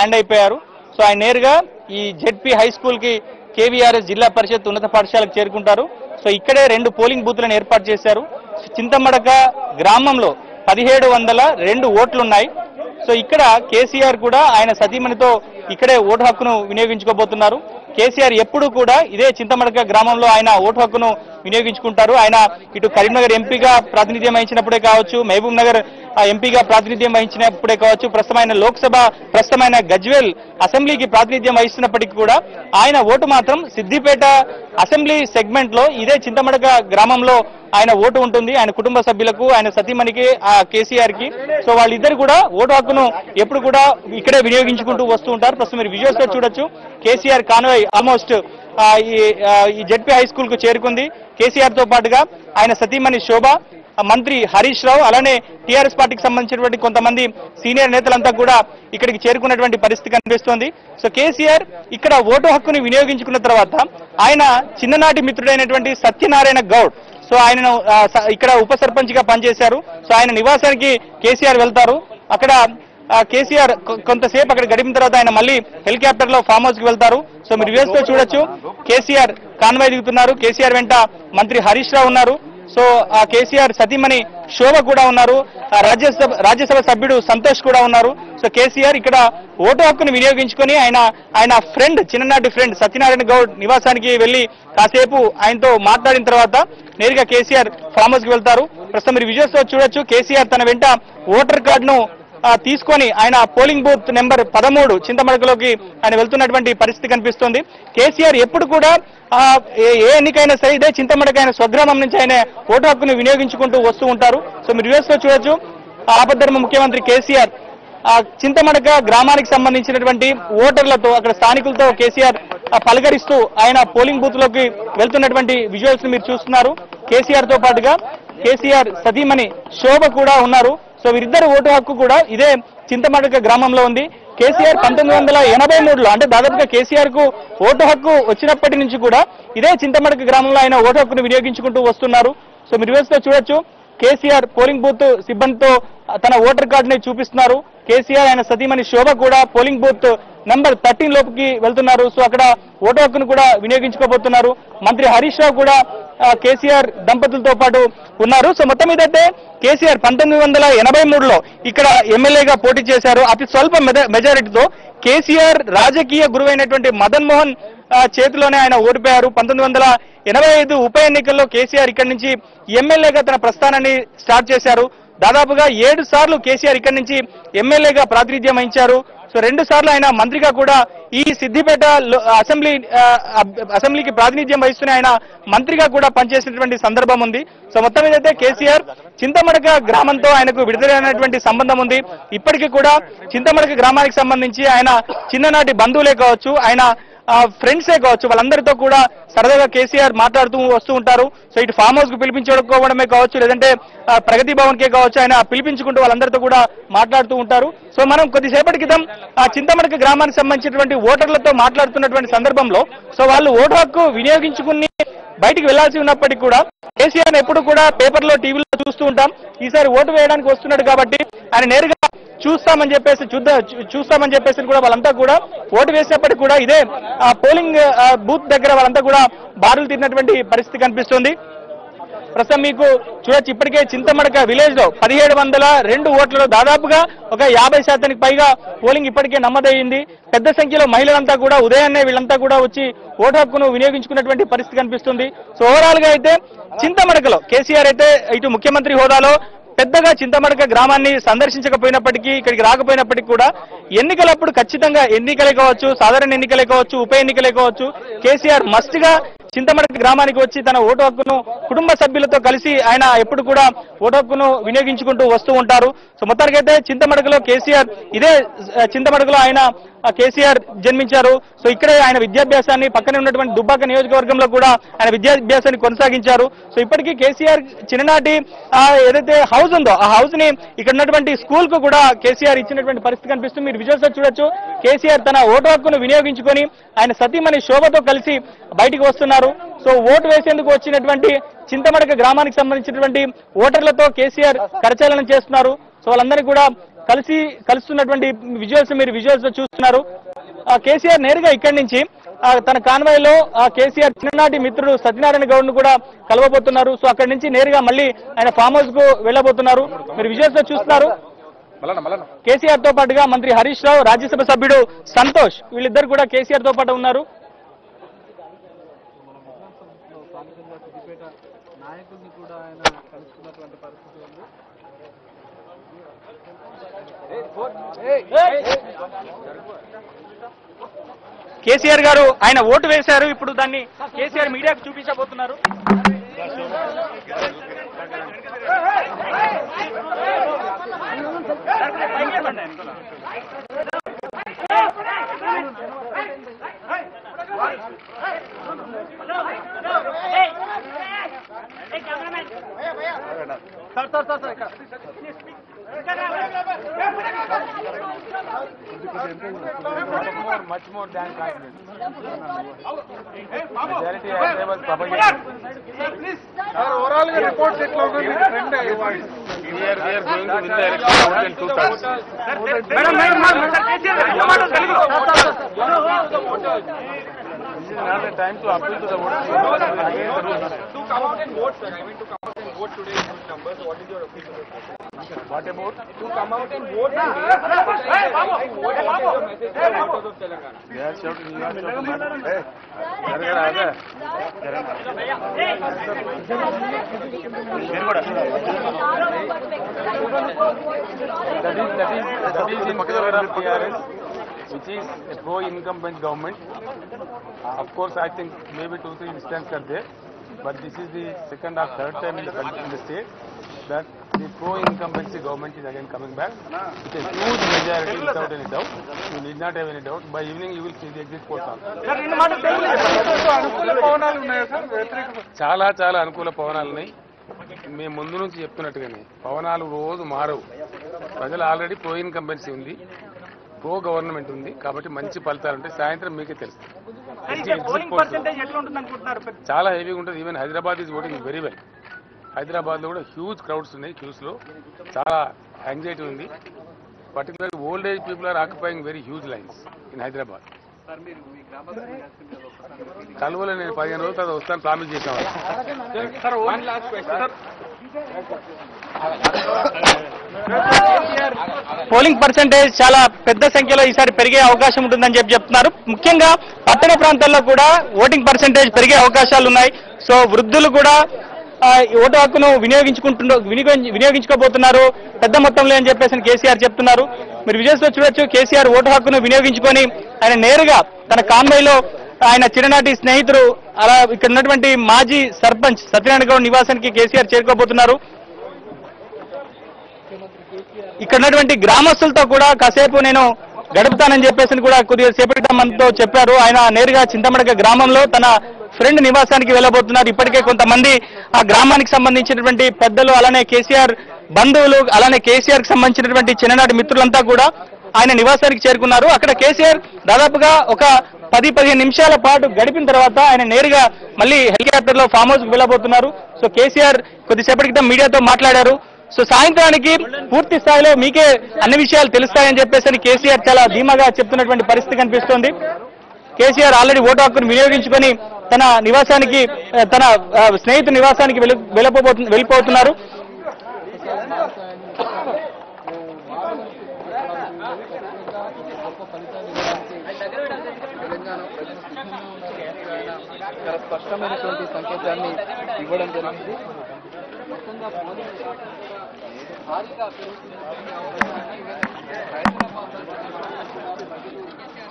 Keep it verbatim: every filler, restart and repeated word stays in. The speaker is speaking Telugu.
హ్యాండ్ అయిపోయారు. సో ఆయన నేరుగా ఈ జెడ్పీ హై స్కూల్ కి కేవీఆర్ఎస్ జిల్లా పరిషత్ ఉన్నత పాఠశాలకు చేరుకుంటారు. సో ఇక్కడే రెండు పోలింగ్ బూత్లను ఏర్పాటు చేశారు. చింతమడక గ్రామంలో పదిహేడు వందల రెండు ఓట్లున్నాయి. సో ఇక్కడ కేసీఆర్ కూడా ఆయన సతీమణితో ఇక్కడే ఓటు హక్కును వినియోగించుకోబోతున్నారు. కేసీఆర్ ఎప్పుడు కూడా ఇదే చింతమడక గ్రామంలో ఆయన ఓటు హక్కును వినియోగించుకుంటారు. ఆయన ఇటు కరీంనగర్ ఎంపీగా ప్రాతినిధ్యం వహించినప్పుడే కావచ్చు, మహబూబ్ నగర్ ఎంపీగా ప్రాతినిధ్యం వహించినప్పుడే కావచ్చు, ప్రస్తుతమైన లోక్సభ ప్రస్తుతమైన గజ్వేల్ అసెంబ్లీకి ప్రాతినిధ్యం వహిస్తున్నప్పటికీ కూడా ఆయన ఓటు మాత్రం సిద్దిపేట అసెంబ్లీ సెగ్మెంట్ లో ఇదే చింతమడక గ్రామంలో ఆయన ఓటు ఉంటుంది. ఆయన కుటుంబ సభ్యులకు, ఆయన సతీమణికి, ఆ కేసీఆర్ కి. సో వాళ్ళిద్దరు కూడా ఓటు హక్కును ఎప్పుడు కూడా ఇక్కడే వినియోగించుకుంటూ వస్తూ ఉంటారు. ప్రస్తుతం మీరు విజువల్స్ లో చూడొచ్చు. కేసీఆర్ కాన్వాయ్ ఆల్మోస్ట్ ఈ జెడ్పీ హై స్కూల్ కు చేరుకుంది. కేసీఆర్ తో పాటుగా ఆయన సతీమణి శోభ, మంత్రి హరీష్ రావు, అలానే టీఆర్ఎస్ పార్టీకి సంబంధించినటువంటి కొంతమంది సీనియర్ నేతలంతా కూడా ఇక్కడికి చేరుకున్నటువంటి పరిస్థితి కనిపిస్తోంది. సో కేసీఆర్ ఇక్కడ ఓటు హక్కుని వినియోగించుకున్న తర్వాత ఆయన చిన్ననాటి మిత్రుడైనటువంటి సత్యనారాయణ గౌడ్, సో ఆయనను ఇక్కడ ఉప సర్పంచ్ గా పనిచేశారు. సో ఆయన నివాసానికి కేసీఆర్ వెళ్తారు. అక్కడ కేసీఆర్ కొంతసేపు అక్కడ గడిపిన తర్వాత ఆయన మళ్ళీ హెలికాప్టర్ లో ఫామ్ హౌస్ కి వెళ్తారు. సో మీరు వ్యూస్ లో చూడొచ్చు, కేసీఆర్ కాన్వాయ్ దిగుతున్నారు. కేసీఆర్ వెంట మంత్రి హరీష్ రావు ఉన్నారు. సో ఆ కేసీఆర్ సతీమణి శోభ కూడా ఉన్నారు. రాజ్యసభ రాజ్యసభ సభ్యుడు సంతోష్ కూడా ఉన్నారు. సో కేసీఆర్ ఇక్కడ ఓటు హక్కును వినియోగించుకొని ఆయన ఆయన ఫ్రెండ్, చిన్ననాటి ఫ్రెండ్ సత్యనారాయణ గౌడ్ నివాసానికి వెళ్లి కాసేపు ఆయనతో మాట్లాడిన తర్వాత నేరుగా కేసీఆర్ ఫామ్ హౌస్ కి వెళ్తారు. ప్రస్తుతం మీరు విజువల్స్ లో చూడొచ్చు, కేసీఆర్ తన వెంట ఓటర్ కార్డును తీసుకొని ఆయన పోలింగ్ బూత్ నెంబర్ పదమూడు చింతమడకలోకి ఆయన వెళ్తున్నటువంటి పరిస్థితి కనిపిస్తుంది. కేసీఆర్ ఎప్పుడు కూడా ఏ ఎన్నికైనా సరే ఇదే చింతమడక ఆయన స్వగ్రామం నుంచి ఆయన ఓటు హక్కును వినియోగించుకుంటూ వస్తూ ఉంటారు. సో మీరు వ్యూస్ లో చూడొచ్చు, ఆపద్ధర్మ ముఖ్యమంత్రి కేసీఆర్ ఆ చింతమడక గ్రామానికి సంబంధించినటువంటి ఓటర్లతో, అక్కడ స్థానికులతో కేసీఆర్ పలకరిస్తూ ఆయన పోలింగ్ బూత్ లోకి వెళ్తున్నటువంటి విజువల్స్ మీరు చూస్తున్నారు. కేసీఆర్ తో పాటుగా కేసీఆర్ సతీమణి శోభ కూడా ఉన్నారు. సో వీరిద్దరు ఓటు హక్కు కూడా ఇదే చింతమడక గ్రామంలో ఉంది. కేసీఆర్ పంతొమ్మిది వందల ఎనభై మూడులో అంటే దాదాపుగా కేసీఆర్ కు ఓటు హక్కు వచ్చినప్పటి నుంచి కూడా ఇదే చింతమడక గ్రామంలో ఆయన ఓటు హక్కును వినియోగించుకుంటూ వస్తున్నారు. సో మీరు వేస్తే చూడొచ్చు, కేసీఆర్ పోలింగ్ బూత్ సిబ్బందితో తన ఓటర్ కార్డుని చూపిస్తున్నారు. కేసీఆర్ ఆయన సతీమణి శోభ కూడా పోలింగ్ బూత్ నంబర్ థర్టీన్ లోపుకి వెళ్తున్నారు. సో అక్కడ ఓటు హక్కును కూడా వినియోగించుకోబోతున్నారు. మంత్రి హరీష్ రావు కూడా కేసీఆర్ దంపతులతో పాటు ఉన్నారు. సో మొత్తం మీదైతే కేసీఆర్ పంతొమ్మిది వందల ఎనభై మూడులో ఇక్కడ ఎమ్మెల్యేగా పోటీ చేశారు. అతి స్వల్ప మెజారిటీతో కేసీఆర్ రాజకీయ గురువైనటువంటి మదన్ మోహన్ చేతిలోనే ఆయన ఓడిపోయారు. పంతొమ్మిది వందల ఎనభై ఐదు ఉప ఎన్నికల్లో కేసీఆర్ ఇక్కడి నుంచి ఎమ్మెల్యేగా తన ప్రస్థానాన్ని స్టార్ట్ చేశారు. దాదాపుగా ఏడు సార్లు కేసీఆర్ ఇక్కడి నుంచి ఎమ్మెల్యేగా ప్రాతినిధ్యం వహించారు. సో రెండు సార్లు ఆయన మంత్రిగా కూడా ఈ సిద్దిపేట అసెంబ్లీ అసెంబ్లీకి ప్రాతినిధ్యం వహిస్తూనే ఆయన మంత్రిగా కూడా పనిచేసినటువంటి సందర్భం ఉంది. సో మొత్తం ఏదైతే కేసీఆర్ చింతమడక గ్రామంతో ఆయనకు విడుదలైనటువంటి సంబంధం ఉంది. ఇప్పటికీ కూడా చింతమడక గ్రామానికి సంబంధించి ఆయన చిన్ననాటి బంధువులే కావచ్చు, ఆయన ఫ్రెండ్సే కావచ్చు, వాళ్ళందరితో కూడా సరదాగా కేసీఆర్ మాట్లాడుతూ వస్తూ ఉంటారు. సో ఇటు ఫామ్ హౌస్ కు పిలిపించుకోవడమే కావచ్చు, లేదంటే ప్రగతి భవన్ కే కావచ్చు, ఆయన పిలిపించుకుంటూ వాళ్ళందరితో కూడా మాట్లాడుతూ ఉంటారు. సో మనం కొద్దిసేపటి క్రితం ఆ చింతమడక గ్రామానికి సంబంధించినటువంటి ఓటర్లతో మాట్లాడుతున్నటువంటి సందర్భంలో సో వాళ్ళు ఓటు హక్కు వినియోగించుకుని బయటికి వెళ్లాల్సి ఉన్నప్పటికీ కూడా కేసీఆర్ ఎప్పుడు కూడా పేపర్లో, టీవీలో చూస్తూ ఉంటాం. ఈసారి ఓటు వేయడానికి వస్తున్నాడు కాబట్టి ఆయన నేరుగా చూస్తామని చెప్పేసి చూద్దా చూస్తామని చెప్పేసి కూడా వాళ్ళంతా కూడా ఓటు వేసినప్పటికీ కూడా ఇదే ఆ పోలింగ్ బూత్ దగ్గర వాళ్ళంతా కూడా బారులు తిరిగినటువంటి పరిస్థితి కనిపిస్తుంది. ప్రస్తుతం మీకు చూడొచ్చు, ఇప్పటికే చింతమడక విలేజ్ లో పదిహేడు వందల రెండు ఓట్లలో దాదాపుగా ఒక యాభై శాతానికి పైగా పోలింగ్ ఇప్పటికే నమోదయ్యింది. పెద్ద సంఖ్యలో మహిళలంతా కూడా ఉదయాన్నే వీళ్ళంతా కూడా వచ్చి ఓటు హక్కును వినియోగించుకున్నటువంటి పరిస్థితి కనిపిస్తుంది. సో ఓవరాల్ గా అయితే చింతమడకలో కేసీఆర్ అయితే ఇటు ముఖ్యమంత్రి హోదాలో పెద్దగా చింతమడక గ్రామాన్ని సందర్శించకపోయినప్పటికీ, ఇక్కడికి రాకపోయినప్పటికీ కూడా ఎన్నికలప్పుడు ఖచ్చితంగా ఎన్నికలే కావచ్చు, సాధారణ ఎన్నికలే కావచ్చు, ఉప ఎన్నికలే కావచ్చు, కేసీఆర్ మస్ట్ గా చింతమడక గ్రామానికి వచ్చి తన ఓటు హక్కును కుటుంబ సభ్యులతో కలిసి ఆయన ఎప్పుడు కూడా ఓటు హక్కును వినియోగించుకుంటూ వస్తూ ఉంటారు. సో మొత్తానికైతే చింతమడకలో కేసీఆర్ ఇదే చింతమడకలో ఆయన కేసీఆర్ జన్మించారు. సో ఇక్కడే ఆయన విద్యాభ్యాసాన్ని, పక్కనే ఉన్నటువంటి దుబ్బాక నియోజకవర్గంలో కూడా ఆయన విద్యాభ్యాసాన్ని కొనసాగించారు. సో ఇప్పటికీ కేసీఆర్ చిన్ననాటి ఏదైతే హౌస్ ఉందో ఆ హౌస్ ని ఇక్కడ ఉన్నటువంటి స్కూల్ కు కూడా కేసీఆర్ ఇచ్చినటువంటి పరిస్థితి కనిపిస్తుంది. మీరు విజువల్స్ చూడొచ్చు, కేసీఆర్ తన ఓటు హక్కును వినియోగించుకొని ఆయన సతీమణి శోభతో కలిసి బయటికి వస్తున్నారు. సో ఓటు వేసేందుకు వచ్చినటువంటి చింతమడక గ్రామానికి సంబంధించినటువంటి ఓటర్లతో కేసీఆర్ కరచాలనం చేస్తున్నారు. సో వాళ్ళందరినీ కూడా కలిసి కలుస్తున్నటువంటి విజువల్స్ మీరు విజువల్స్ చూస్తున్నారు. కేసీఆర్ నేరుగా ఇక్కడి నుంచి తన కాన్వాయ్ లో కేసీఆర్ చిన్ననాటి మిత్రుడు సత్యనారాయణ గౌడ్ ను కూడా కలవబోతున్నారు. సో అక్కడి నుంచి నేరుగా మళ్ళీ ఆయన ఫామ్ హౌస్ కు వెళ్ళబోతున్నారు. మీరు విజువల్స్ లో చూస్తున్నారు. కేసీఆర్ తో పాటుగా మంత్రి హరీష్ రావు, రాజ్యసభ సభ్యుడు సంతోష్, వీళ్ళిద్దరు కూడా కేసీఆర్ తో పాటు ఉన్నారు. కేసీఆర్ గారు ఆయన ఓటు వేశారు. ఇప్పుడు దాన్ని కేసీఆర్ మీడియాకు చూపించబోతున్నారు. Sir sir sir sir much more than confidence. Majority as I was propagating. Sir, overall reports it logo trend. We are we are going to win the election more than two thirds. Madam, madam, madam, sir, this is not the time to appeal to the voters. To come out and vote, sir. I mean to come out and vote today in huge numbers. What is your opinion? What about to come out and vote today? Hey, Babu! What is your message to the voters of Telangana? We are shouting, you are shouting. Hey, Arga, Arga. That is, that is, that is in favor of T R S, which is a pro-incumbent government. Of course, I think maybe two, three instances are there, but this is the second or third time in the country, in the state, that the pro-incumbency government is again coming back with a huge majority without any doubt. You need not have any doubt. By evening you will see the exit polls on. చాలా చాలా అనుకూల పవనాలు ఉన్నాయి. మేము ముందు నుంచి చెప్తున్నట్టుగానే పవనాలు రోజు మారవు. ప్రజలు ఆల్రెడీ ప్రో ఇన్కంబెన్సీ ఉంది, ప్రో గవర్నమెంట్ ఉంది, కాబట్టి మంచి ఫలితాలు ఉంటాయి. సాయంత్రం మీకే తెలుస్తుంది. చాలా హెవీగా ఉంటుంది. Even Hyderabad is voting very well. Hyderabad లో కూడా హ్యూజ్ క్రౌడ్స్ ఉన్నాయి. క్యూస్ లో చాలా యాంగ్జైటీ ఉంది. Particularly old age people are occupying very huge lines in Hyderabad. కలువలో నేను పదిహేను రోజుల తర్వాత వస్తాను ప్రామిస్ చేసాను. పోలింగ్ పర్సెంటేజ్ చాలా పెద్ద సంఖ్యలో ఈసారి పెరిగే అవకాశం ఉంటుందని చెప్పి చెప్తున్నారు. ముఖ్యంగా పట్టణ ప్రాంతాల్లో కూడా ఓటింగ్ పర్సెంటేజ్ పెరిగే అవకాశాలు ఉన్నాయి. సో వృద్ధులు కూడా ఓటు హక్కును వినియోగించుకుంటున్న వినియోగించుకోబోతున్నారు పెద్ద మొత్తంలో అని చెప్పేసి కేసీఆర్ చెప్తున్నారు. మీరు విజయస్లో చూడొచ్చు, కేసీఆర్ ఓటు హక్కును వినియోగించుకొని ఆయన నేరుగా తన కాన్వాయ్లో ఆయన చిన్ననాటి స్నేహితుడు అలా ఇక్కడ ఉన్నటువంటి మాజీ సర్పంచ్ సత్యనారాయణ గౌడ్ నివాసానికి కేసీఆర్ చేరుకోబోతున్నారు. ఇక్కడ ఉన్నటువంటి గ్రామస్తులతో కూడా కాసేపు నేను గడుపుతానని చెప్పేసి కూడా కొద్దిగా సేపటి మనతో చెప్పారు. ఆయన నేరుగా చింతమడక గ్రామంలో తన ఫ్రెండ్ నివాసానికి వెళ్ళబోతున్నారు. ఇప్పటికే కొంతమంది ఆ గ్రామానికి సంబంధించినటువంటి పెద్దలు, అలానే కేసీఆర్ బంధువులు, అలానే కేసీఆర్ కి సంబంధించినటువంటి చిన్ననాటి మిత్రులంతా కూడా ఆయన నివాసానికి చేరుకున్నారు. అక్కడ కేసీఆర్ దాదాపుగా ఒక పది పదిహేను నిమిషాల పాటు గడిపిన తర్వాత ఆయన నేరుగా మళ్ళీ హెలికాప్టర్ లో ఫామ్ హౌస్ కు వెళ్ళబోతున్నారు. సో కేసీఆర్ కొద్దిసేపటి క్రితం మీడియాతో మాట్లాడారు. సో సాయంత్రానికి పూర్తి స్థాయిలో మీకే అన్ని విషయాలు తెలుస్తాయని చెప్పేసి కేసీఆర్ చాలా ధీమాగా చెప్తున్నటువంటి పరిస్థితి కనిపిస్తోంది. కేసీఆర్ ఆల్రెడీ ఓటు హక్కును వినియోగించుకొని తన నివాసానికి, తన స్నేహితు నివాసానికి వెళ్ళిపోబో వెళ్ళిపోతున్నారు. చాలా స్పష్టమైనటువంటి సంకేతాన్ని ఇవ్వడం జరిగింది. భారీగా పెరుగుతున్న